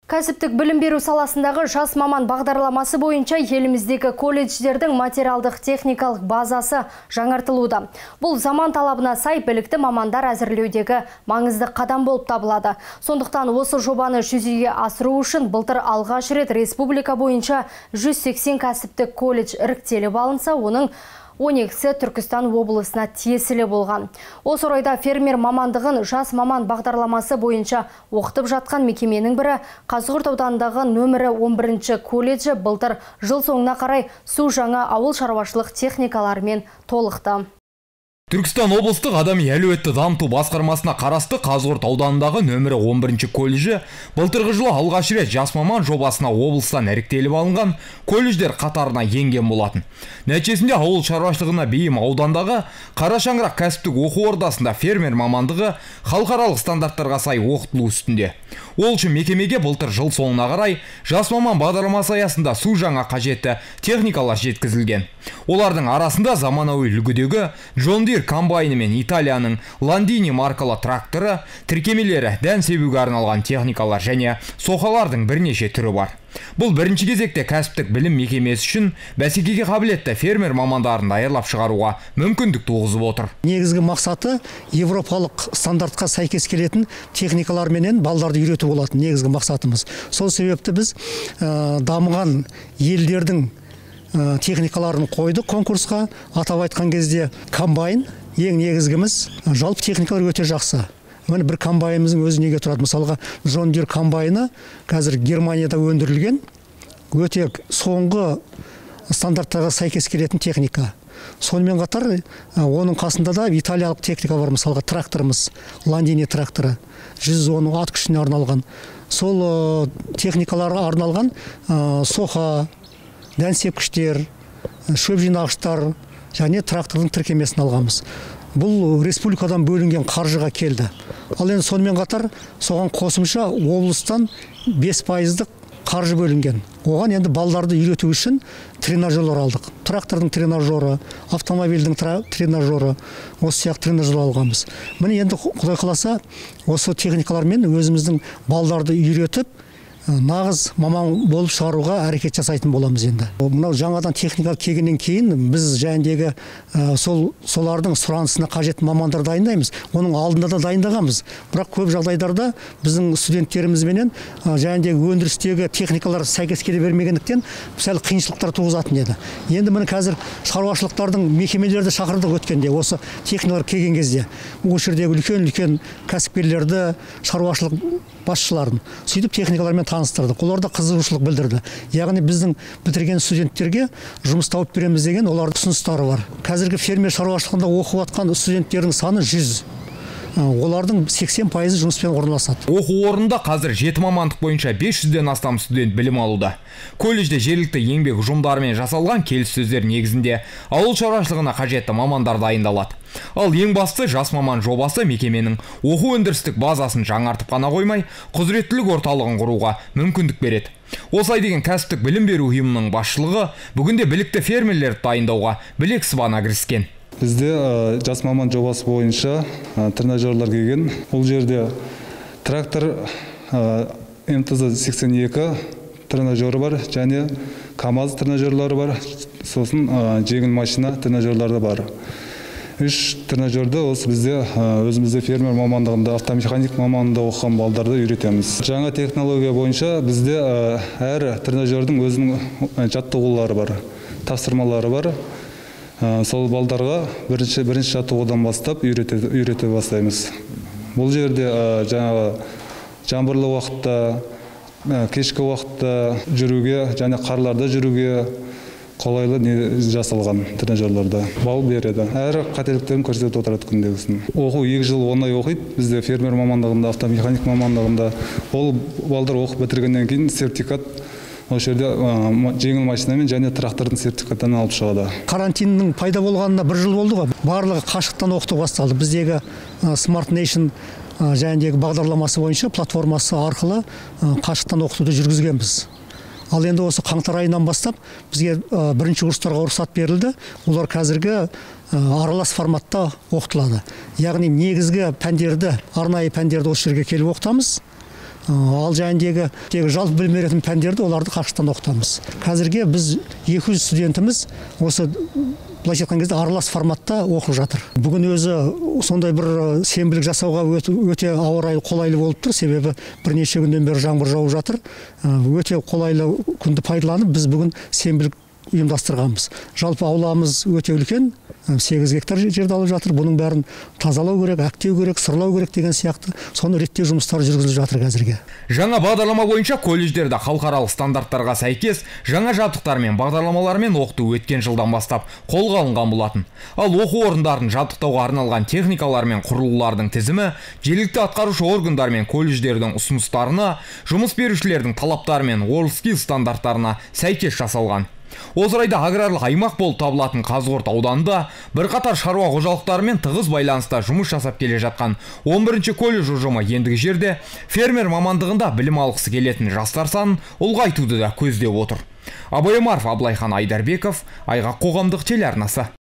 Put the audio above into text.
Кәсіптік білім беру саласындағы жас маман бағдарламасы бойынша еліміздегі колледждердің материалдық техникалық базасы жаңартылуда. Бұл заман талабына сай білікті мамандар әзірлеудегі маңызды қадам болып табылады. Сондықтан осы жобаны жүзеге асыру үшін былтыр алғаш рет республика бойынша 180 кәсіптік колледж іріктеліп алынса, оның 12-сі Түркістан облысына тиесілі болған. Осы орайда фермер мамандығын жас маман бағдарламасы бойынша оқытып жатқан мекеменің бірі Қазығұрт ауданындағы нөмірі 11-ші колледжі былтыр жыл соңына қарай су жаңа ауыл шаруашылық техникаларымен толықты. Түркістан облыстық адами әлеуетті дамыту басқармасына қарасты Қазығұрт ауданындағы нөмірі 11-ші колледжі былтырғы жылы алғаш рет жас маман жобасына облыстан іріктеліп алынған колледждер қатарына енген болатын. Нәтижесінде ауыл шаруашылығына бейім аудандағы Қарашаңырақ кәсіптік оқу ордасында фермер мамандығы халықаралық стандарттарға сай оқытылу үстінде. Ол үшін мекемеге былтыр жыл соңына қарай жас маман бағдарламасы аясында су жаңа қажетті техникалар жеткізілген. Олардың арасында заманауи үлгідегі John Deere комбайны мен Италияның Landini маркалы тракторы, тіркемелері, дән себуге арналған техникалар және соқалардың бірнеше түрі бар. Бұл бірінші кезекте кәсіптік білім мекемесі үшін бәсекеге қабілетті фермер мамандарын даярлап шығаруға мүмкіндік туғызып отыр. Негізгі мақсаты европалық стандартқа сәйкес келетін техникалар менен балдарды үйрету болатын негізгі мақсатымыз. Сол себепті біз дамыған елдердің техникаларын қойды конкурсқа. Атап айтқан кезде комбайн ең негізгіміз, жалпы техникалар өте жақсы. Міне бір комбайнымыздың өзі неге тұрады? Мысалға John Deere комбайны қазір Германияда өндірілген, өте соңғы стандарттарға сәйкес келетін техника. Сонымен қатар оның қасында да италиялық техника бар, мысалға тракторымыз, Landini тракторы, 110 ат күшіне арналған. Сол техникаларға арналған соқа, дән сепкіштер, шөп жинағыштар және трактордың тіркемесін алғанбыз. Бұл республикадан бөлінген қаржыға келді. Ал енді сонымен қатар соған қосымша облыстан 5%-ық қаржы бөлінген. Оған енді балдарды үйрету үшін тренажерлар алдық. Трактордың тренажері, автомобильдің тренажері, осы сияқты тренажер алғанбыз. Міне енді Құдай қаласа осы техникалармен өзіміздің балдарды үйретіп, нағыз маман болып шығаруға әрекет жасайтын боламыз енді. Мынау жаңадан техника келгеннен кейін біз жәндегі солардың сұранысына қажет мамандар дайындаймыз. Оның алдында да дайындағанбыз. Бірақ көп жағдайларда біздің студенттерімізбенен жәндегі өндірістегі техникалар сәйкес келе бермегендіктен сәл қиыншылықтар туғызатын еді. Енді міне қазір шаруашылықтардың мекемелерді шақырдық өткенде, осы техникалар келген кезде. Осы жердегі үлкен кәсіпкерлерді, шаруашылық басшыларын сөйтіп техникалармен таныстырдық. Олар да қызығушылық білдірді. Яғни біздің бітірген студенттерге жұмыс тауып береміз деген олардың ұсыныстары бар. Қазіргі фермер шаруашылығында оқып жатқан студенттердің саны 100. Олардың 80% жұмыспен орналасады. Оқу орнында қазір 7 мамандық бойынша 500-ден астам студент білім алуда. Колледжде жергілікті еңбек ұжымдарымен жасалған келіссөздер негізінде ауыл шаруашылығына қажетті мамандар дайындалады. Ал ең басты жас маман жобасы мекеменің оқу өндірістік базасын жаңартып қана қоймай, құзыреттілік орталығын құруға мүмкіндік береді. Осылай деген кәсіптік білім беру ұйымының басшылығы бүгінде білікті фермерлерді дайындауға білек сыбана кіріскен. Бізде жас маман жобасы бойынша тренажерлар келген. Бұл жерде трактор МТЗ-82 тренажері бар, және КАМАЗ тренажерлары бар, сосын жеңіл машина тренажерлары бар. 3 тренажерді осы бізде өзімізде фермер мамандығында, автомеханик мамандығында оқыған балдарды үйретеміз. Жаңа технология бойынша бізде әр тренажердің өзінің жаттығулары бар, тапсырмалары бар. Сол балдарға бірінші жаттығудан бастап үйрете бастаймыз. Бұл жерде жаңағы жаңбырлы уақытта, кешкі уақытта жүруге және қарларда жүруге қолайлы жасалған тренажерларда бал береді. Әр қателіктерін көрсетіп отырады күндегісін. Оқу 2 жыл оңай оқиды. Бізде фермер мамандығында, автомеханик мамандығында ол балдар оқып бітіргеннен кейін сертификат осы жерде жеңіл машинамен және трактордың сертификатын алып шығады. Карантиннің пайда болғанына 1 жыл болды ғой. Барлығы қашықтан оқыту басталды. Біздегі Smart Nation жәндегі бағдарламасы бойынша платформасы арқылы қашықтан оқытуды жүргізгенбіз. Ал енді осы қаңтар айынан бастап бізге бірінші курстарға рұқсат берілді. Олар қазіргі аралас форматта оқытылады. Яғни негізгі пәндерді, арнайы пәндерді осы жерге келіп оқытамыз. Ал жайындегі жалпы білім беретін пәндерді оларды қашықтан оқытамыз. Қазірге біз 200 студентіміз осы былайша айтқан кезде аралас форматта оқып жатыр. Бүгін өзі сондай бір сенбілік жасауға өте ауа райы қолайлы болып тұр, себебі бірнеше күннен бері жаңбыр жауып жатыр. Өте қолайлы күнді пайдаланып біз бүгін сенбілік ұйымдастырғанбыз. Жалпы ауламыз өте үлкен, 8 гектар жерді алып жатыр. Бұның бәрін тазалау керек, әктеу керек, сырлау керек деген сияқты соны реттеу жұмыстары жүргізіліп жатыр қазірге. Жаңа бағдарлама бойынша колледждерді халықаралық стандарттарға сәйкес жаңа жабдықтар мен бағдарламалармен оқыту өткен жылдан бастап қолға алынған болатын. Ал оқу орындарын жабдықтауға арналған техникалар мен құрылғылардың тізімі жергілікті атқарушы органдар мен колледждердің ұсыныстарына, жұмыс берушілердің талаптары мен WorldSkills стандарттарына сәйкес жасалған. Осы орайда аграрлық аймақ болып табылатын Қазығұрт ауданында бірқатар шаруа қожалықтарымен тығыз байланыста жұмыс жасап келе жатқан 11-ші колледж ұжымы ендігі жерде фермер мамандығында білім алғысы келетін жастар санын ұлғайтуды да көздеп отыр. Абай Омаров, Абылайхан Айдарбеков, Айғақ қоғамдық телеарнасы.